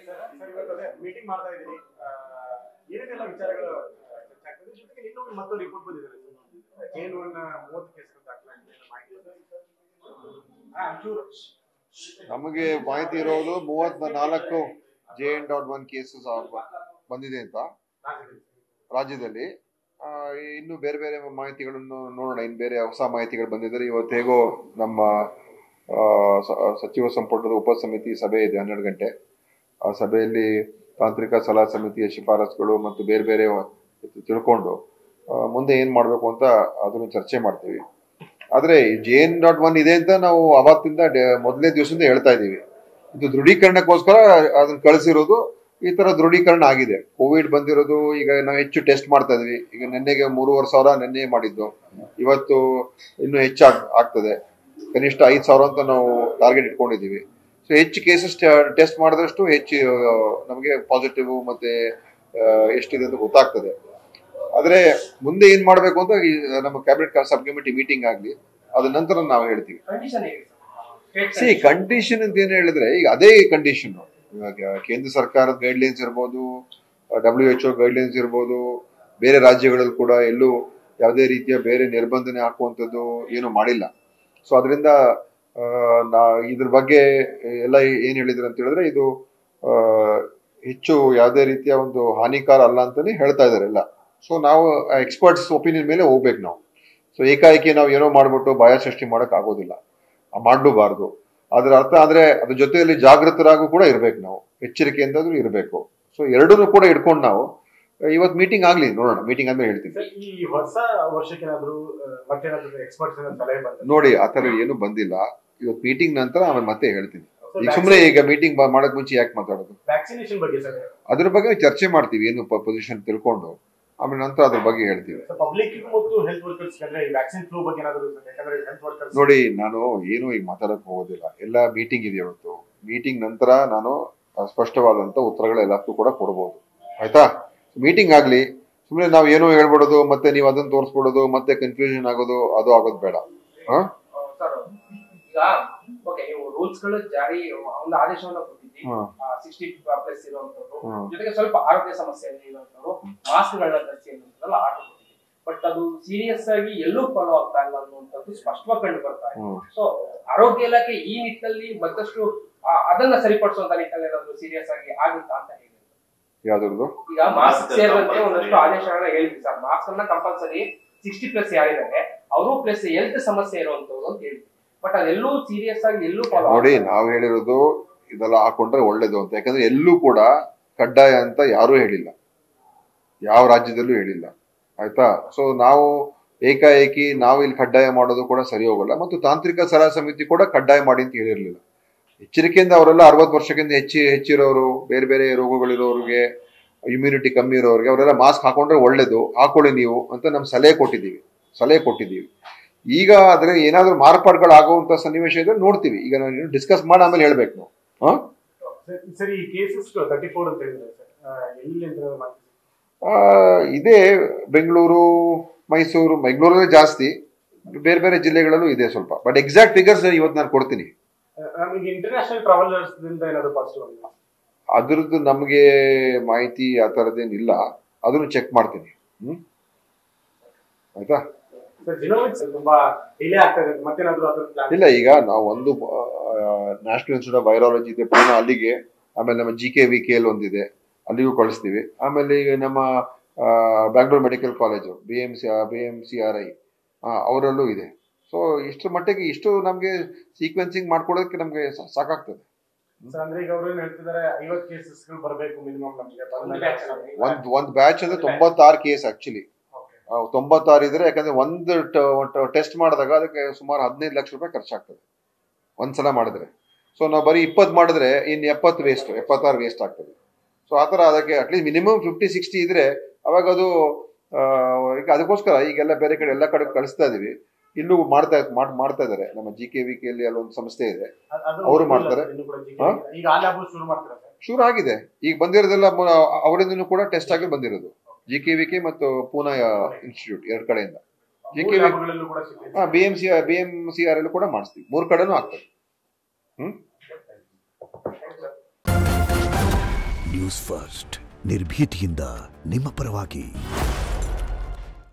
Meeting ಮಾಡ್ತಾ ಇದ್ದೀರಿ, ಏನೇನೆಲ್ಲ ವಿಚಾರಗಳು ಚರ್ಚೆ ಆಗ್ತದೆ, ಜೊತೆಗೆ ಇನ್ನೊಂದು ಮತ್ತೊಂದು ರಿಪೋರ್ಟ್ ಬಂದಿದೆ ಜೇನುವನ್ನ 30 ಕೇಸ್ಗಳು ದಾಖಲಾಗಿದೆ ನಮಗೆ ಮಾಹಿತಿ ಇರೋದು 34 JN.1 ಕೇಸಸ್ ಬಂದಿದೆ ಅಂತ ರಾಜ್ಯದಲ್ಲಿ. ಇನ್ನು ಬೇರೆ ಬೇರೆ ಮಾಹಿತಿಗಳನ್ನು ನೋಡೋಣ, ಇನ್ನು ಬೇರೆ ಹೊಸ ಮಾಹಿತಿಗಳು ಬಂದಿದ್ದಾರೆ. ಇವತ್ತು ಹೇಗೋ ನಮ್ಮ ಸಚಿವ ಸಂಪುಟದ ಉಪಸಮಿತಿ ಸಭೆ ಇದೆ 12 ಗಂಟೆ. ಆ ಸಭೆಯಲ್ಲಿ ತಾಂತ್ರಿಕ ಸಲಹಾ ಸಮಿತಿಯ ಶಿಫಾರಸುಗಳು ಮತ್ತು ಬೇರೆ ಬೇರೆ ತಿಳ್ಕೊಂಡು ಮುಂದೆ ಏನ್ ಮಾಡಬೇಕು ಅಂತ ಅದನ್ನು ಚರ್ಚೆ ಮಾಡ್ತೀವಿ. ಆದ್ರೆ JN.1 ಇದೆ ಅಂತ ನಾವು ಅವತ್ತಿಂದ ಮೊದಲನೇ ದಿವಸದಿಂದ ಹೇಳ್ತಾ ಇದ್ದೀವಿ. ಇದು ದೃಢೀಕರಣಕ್ಕೋಸ್ಕರ ಅದನ್ನ ಕಳಿಸಿರೋದು. ಈ ತರ ದೃಢೀಕರಣ ಆಗಿದೆ. ಕೋವಿಡ್ ಬಂದಿರೋದು, ಈಗ ನಾವು ಹೆಚ್ಚು ಟೆಸ್ಟ್ ಮಾಡ್ತಾ ಇದೀವಿ. ಈಗ ನಿನ್ನೆಗೆ 3,500 ನಿನ್ನೆ ಮಾಡಿದ್ದು, ಇವತ್ತು ಇನ್ನೂ ಹೆಚ್ಚು ಆಗ್ತದೆ. ಕನಿಷ್ಠ 5,000 ಅಂತ ನಾವು ಟಾರ್ಗೆಟ್ ಇಟ್ಕೊಂಡಿದ್ದೀವಿ. ಸೊ ಹೆಚ್ಚು ಕೇಸಸ್ ಟೆಸ್ಟ್ ಮಾಡಿದಷ್ಟು ಹೆಚ್ಚು ನಮಗೆ ಪಾಸಿಟಿವ್ ಮತ್ತೆ ಎಷ್ಟಿದೆ ಅಂತ ಗೊತ್ತಾಗ್ತದೆ. ಆದ್ರೆ ಮುಂದೆ ಏನ್ ಮಾಡ್ಬೇಕು ಅಂತ ನಮ್ಮ ಕ್ಯಾಬಿನೆಟ್ ಸಬ್ ಕಮಿಟಿ ಮೀಟಿಂಗ್ ಆಗ್ಲಿ, ಅದ ನಂತರ ನಾವು ಹೇಳ್ತೀವಿ. ಕಂಡೀಷನ್ ಅಂತ ಏನ್ ಹೇಳಿದ್ರೆ, ಈಗ ಅದೇ ಕಂಡೀಷನ್ ಇವಾಗ ಕೇಂದ್ರ ಸರ್ಕಾರದ ಗೈಡ್ಲೈನ್ಸ್ ಇರ್ಬೋದು, WHO ಗೈಡ್ಲೈನ್ಸ್ ಇರ್ಬೋದು, ಬೇರೆ ರಾಜ್ಯಗಳಲ್ಲಿ ಕೂಡ ಎಲ್ಲೂ ಯಾವುದೇ ರೀತಿಯ ಬೇರೆ ನಿರ್ಬಂಧನೆ ಹಾಕುವಂಥದ್ದು ಏನು ಮಾಡಿಲ್ಲ. ಸೊ ಅದರಿಂದ ಇದ್ರ ಬಗ್ಗೆ ಎಲ್ಲ ಏನ್ ಹೇಳಿದ್ರು ಅಂತ ಹೇಳಿದ್ರೆ, ಇದು ಹೆಚ್ಚು ಯಾವುದೇ ರೀತಿಯ ಒಂದು ಹಾನಿಕಾರ ಅಲ್ಲ ಅಂತಾನೆ ಹೇಳ್ತಾ ಇದಾರೆ ಎಲ್ಲ. ಸೊ ನಾವು ಎಕ್ಸ್ಪರ್ಟ್ಸ್ ಒಪಿನಿಯನ್ ಮೇಲೆ ಹೋಗ್ಬೇಕು ನಾವು. ಸೊ ಏಕಾಏಕಿ ನಾವು ಏನೋ ಮಾಡ್ಬಿಟ್ಟು ಭಯ ಸೃಷ್ಟಿ ಮಾಡಕ್ ಆಗೋದಿಲ್ಲ, ಮಾಡಲೂಬಾರ್ದು. ಅದ್ರ ಅರ್ಥ ಅಂದ್ರೆ ಅದ್ರ ಜೊತೆಯಲ್ಲಿ ಜಾಗೃತರಾಗೂ ಕೂಡ ಇರ್ಬೇಕು, ನಾವು ಎಚ್ಚರಿಕೆಯಿಂದಾದ್ರೂ ಇರಬೇಕು. ಸೊ ಎರಡನ್ನೂ ಕೂಡ ಇಟ್ಕೊಂಡು ನಾವು ಇವತ್ತು ಮೀಟಿಂಗ್ ಆಗ್ಲಿ, ನೋಡೋಣ. ಮೀಟಿಂಗ್ ಆದ್ಮೇಲೆ ಹೇಳ್ತೀನಿ. ಈ ಹೊಸ ವರ್ಷಕ್ಕೆ ನೋಡಿ, ಆತರ ಏನು ಬಂದಿಲ್ಲ. ಇವತ್ತು ಮೀಟಿಂಗ್ ನಂತರ ಆಮೇಲೆ ಮತ್ತೆ ಹೇಳ್ತೀನಿ. ಈಗ ಸುಮ್ಮನೆ ಈಗ ಮೀಟಿಂಗ್ ಮಾಡಕ್ ಮುಂಚೆ ಯಾಕೆ ಮಾತಾಡೋದು? ವ್ಯಾಕ್ಸಿನೇಷನ್ ಬಗ್ಗೆ ಅದ್ರ ಬಗ್ಗೆ ಚರ್ಚೆ ಮಾಡ್ತೀವಿ, ಏನು ಪೊಸಿಷನ್ ತಿಳ್ಕೊಂಡು ಆಮೇಲೆ ನಂತರ ಅದ್ರ ಬಗ್ಗೆ ಹೇಳ್ತೀವಿ. ನೋಡಿ, ನಾನು ಏನು ಈಗ ಮಾತಾಡಕ್ ಹೋಗೋದಿಲ್ಲ. ಎಲ್ಲ ಮೀಟಿಂಗ್ ಇದೆ ಇವತ್ತು. ಮೀಟಿಂಗ್ ನಂತರ ನಾನು ಸ್ಪಷ್ಟವಾದಂತ ಉತ್ತರಗಳೆಲ್ಲಕ್ಕೂ ಕೂಡ ಕೊಡ್ಬೋದು, ಆಯ್ತಾ? ಮೀಟಿಂಗ್ ಆಗ್ಲಿ, ಸುಮ್ಮನೆ ನಾವ್ ಏನೋ ಹೇಳ್ಬಿಡೋದು ಮತ್ತೆ ನೀವು ಅದನ್ನ ತೋರಿಸ್ಬಿಡೋದು ಮತ್ತೆ ಕನ್ಫ್ಯೂಷನ್ ಆಗೋದು, ಅದು ಆಗೋದು ಬೇಡ. ರೂಲ್ಸ್ಗಳು ಜಾರಿ ಒಂದು ಆದೇಶವನ್ನ ಕೊಟ್ಟಿದ್ದೀವಿ. 60+ ಇರುವಂತವ್ರು, ಜೊತೆಗೆ ಸ್ವಲ್ಪ ಆರೋಗ್ಯ ಸಮಸ್ಯೆ ಇರುವಂತವ್ರು ಮಾಸ್ಕ್ಗಳನ್ನ ಧರಿಸಿ ಅನ್ನೋದೆಲ್ಲ ಆರ್ಡರ್ ಕೊಟ್ಟಿದ್ದೀವಿ. ಬಟ್ ಅದು ಸೀರಿಯಸ್ ಆಗಿ ಎಲ್ಲೂ ಫಾಲೋ ಆಗ್ತಾ ಇಲ್ಲ ಅನ್ನುವಂಥದ್ದು ಸ್ಪಷ್ಟವಾಗಿ ಕಂಡು ಬರ್ತಾ ಇದೆ. ಸೊ ಆರೋಗ್ಯ ಇಲಾಖೆ ಈ ನಿಟ್ಟಿನಲ್ಲಿ ಮತ್ತಷ್ಟು ಅದನ್ನ ಸರಿಪಡಿಸುವಂತ ನಿಟ್ಟಿನಲ್ಲಿ ಏನಾದ್ರು ಸೀರಿಯಸ್ ಆಗಿ ಆಗುತ್ತಾ ಅಂತ ಹೇಳಿ. ಯಾವ್ದು? ಈಗ ಮಾಸ್ಕ್ ಸೇರಿದಂತೆ ಒಂದಷ್ಟು ಆದೇಶಗಳನ್ನ ಹೇಳಿದ್ವಿ ಸರ್. ಮಾಸ್ಕ್ ಅನ್ನ ಕಂಪಲ್ಸರಿ 60+ ಯಾರಿದ್ದಾರೆ ಅವರು ಪ್ಲಸ್ ಹೆಲ್ತ್ ಸಮಸ್ಯೆ ಇರುವಂತವ್ರು ಅಂತ ಹೇಳಿದ್ವಿ. ಬಟ್ ಅದೆಲ್ಲೂ ಸೀರಿಯಸ್ ಆಗಿ ಎಲ್ಲೂ ಫಾಲೋ ನೋಡಿ, ನಾವು ಹೇಳಿರೋದು ಇದೆಲ್ಲ ಹಾಕೊಂಡ್ರೆ ಒಳ್ಳೇದು ಅಂತ. ಯಾಕಂದ್ರೆ ಎಲ್ಲೂ ಕೂಡ ಕಡ್ಡಾಯ ಅಂತ ಯಾರೂ ಹೇಳಿಲ್ಲ, ಯಾವ ರಾಜ್ಯದಲ್ಲೂ ಹೇಳಿಲ್ಲ, ಆಯ್ತಾ? ಸೊ ನಾವು ಏಕಾಏಕಿ ನಾವು ಇಲ್ಲಿ ಕಡ್ಡಾಯ ಮಾಡೋದು ಕೂಡ ಸರಿ ಹೋಗಲ್ಲ. ಮತ್ತು ತಾಂತ್ರಿಕ ಸಲಹಾ ಸಮಿತಿ ಕೂಡ ಕಡ್ಡಾಯ ಮಾಡಿ ಅಂತ ಹೇಳಿರ್ಲಿಲ್ಲ. ಎಚ್ಚರಿಕೆಯಿಂದ ಅವರೆಲ್ಲ 60 ವರ್ಷಕ್ಕಿಂತ ಹೆಚ್ಚಿರೋರು, ಬೇರೆ ಬೇರೆ ರೋಗಗಳಿರೋರಿಗೆ, ಇಮ್ಯುನಿಟಿ ಕಮ್ಮಿ ಇರೋರಿಗೆ ಅವರೆಲ್ಲ ಮಾಸ್ಕ್ ಹಾಕೊಂಡ್ರೆ ಒಳ್ಳೇದು, ಹಾಕೊಳ್ಳಿ ನೀವು ಅಂತ ನಮ್ಗೆ ಸಲಹೆ ಕೊಟ್ಟಿದ್ದೀವಿ. ಈಗ ಆದ್ರೆ ಏನಾದ್ರೂ ಮಾರ್ಪಾಡುಗಳು ಆಗುವಂತ ಸನ್ನಿವೇಶ ಇದ್ರೆ ನೋಡ್ತೀವಿ. ಈಗ ನಾವು ಡಿಸ್ಕಸ್ ಮಾಡಿ ಆಮೇಲೆ ಹೇಳ್ಬೇಕು ನಾವು. ಸರಿ, ಕೇಸಸ್ 34 ಅಂತ ಹೇಳಿದ್ರೆ ಇದೇ ಬೆಂಗಳೂರು, ಮೈಸೂರು, ಬೆಂಗಳೂರಲ್ಲೇ ಜಾಸ್ತಿ, ಬೇರೆ ಬೇರೆ ಜಿಲ್ಲೆಗಳಲ್ಲೂ ಇದೆ ಸ್ವಲ್ಪ. ಬಟ್ ಎಕ್ಸಾಕ್ಟ್ ಫಿಗರ್ಸ್ ಇವತ್ತು ನಾನು ಕೊಡ್ತೀನಿ. ಇಂಟರ್ನ್ಯಾಷನಲ್ ಟ್ರಾವೆಲರ್ಸ್ ಅದ್ರದ್ದು ನಮಗೆ ಮಾಹಿತಿ ಆ ಥರದ್ದೇನಿಲ್ಲ, ಅದನ್ನು ಚೆಕ್ ಮಾಡ್ತೀನಿ. ಆಯ್ತಾ? ಇಲ್ಲ, ಈಗ ನಾವು ಒಂದು ನ್ಯಾಷನಲ್ ಇನ್ಸ್ಟಿಟ್ಯೂಟ್ ಆಫ್ ವೈರಾಲಜಿ ಇದೆ ಪುಣೆ, ಅಲ್ಲಿಗೆ. ಆಮೇಲೆ ನಮ್ಮ GKVKL ಒಂದಿದೆ, ಅಲ್ಲಿಗೂ ಕಳಿಸ್ತೀವಿ. ಆಮೇಲೆ ಈಗ ನಮ್ಮ ಬ್ಯಾಂಗ್ಳೂರ್ ಮೆಡಿಕಲ್ ಕಾಲೇಜು BMCRI ಅವರಲ್ಲೂ ಇದೆ. ಸೊ ಇಷ್ಟರ ಮಟ್ಟಿಗೆ ಇಷ್ಟು ನಮ್ಗೆ ಸೀಕ್ವೆನ್ಸಿಂಗ್ ಮಾಡ್ಕೊಡೋದಕ್ಕೆ ನಮ್ಗೆ ಸಾಕಾಗ್ತದೆ. ಒಂದ್ ಬ್ಯಾಚ್ ಅಂದ್ರೆ 96 ಕೇಸ್ ಆಕ್ಚುಲಿ. 96 ಇದ್ರೆ, ಯಾಕಂದ್ರೆ ಒಂದು ಟೆಸ್ಟ್ ಮಾಡಿದಾಗ ಅದಕ್ಕೆ ಸುಮಾರು 15 ಲಕ್ಷ ರೂಪಾಯಿ ಖರ್ಚಾಗ್ತದೆ ಒಂದ್ಸಲ ಮಾಡಿದ್ರೆ. ಸೊ ನಾವು ಬರೀ 20 ಮಾಡಿದ್ರೆ ಇನ್ನು 76 ವೇಸ್ಟ್ ಆಗ್ತದೆ. ಸೊ ಆತರ ಅದಕ್ಕೆ ಅಟ್ಲೀಸ್ಟ್ ಮಿನಿಮಮ್ 50-60 ಇದ್ರೆ ಅವಾಗ ಅದು ಈಗ ಅದಕ್ಕೋಸ್ಕರ ಈಗೆಲ್ಲ ಬೇರೆ ಕಡೆ ಎಲ್ಲ ಕಡೆ ಕಳಿಸ್ತಾ ಇದೀವಿ. ಇಲ್ಲೂ ಮಾಡ್ತಾ ಇದಾರೆ. ನಮ್ಮ GKVKL ಅಲ್ಲಿ ಒಂದು ಸಂಸ್ಥೆ ಇದೆ, ಅವರು ಮಾಡ್ತಾರೆ. ಶುರು ಆಗಿದೆ, ಈಗ ಬಂದಿರೋದೆಲ್ಲ ಅವರಿಂದನೂ ಕೂಡ ಟೆಸ್ಟ್ ಆಗಿ ಬಂದಿರೋದು. GKVK ಮತ್ತು ಪೂನಾ ಇನ್ಸ್ಟಿಟ್ಯೂಟ್ 2 ಕಡೆಯಿಂದ. BMCR ಕೂಡ ಮಾಡಿಸ್ತೀವಿ, 3 ಕಡೆನೂ ಆಗ್ತದೆ. ನ್ಯೂಸ್ ಫಸ್ಟ್ ನಿರ್ಭೀತಿಯಿಂದ ನಿಮ್ಮ ಪರವಾಗಿ.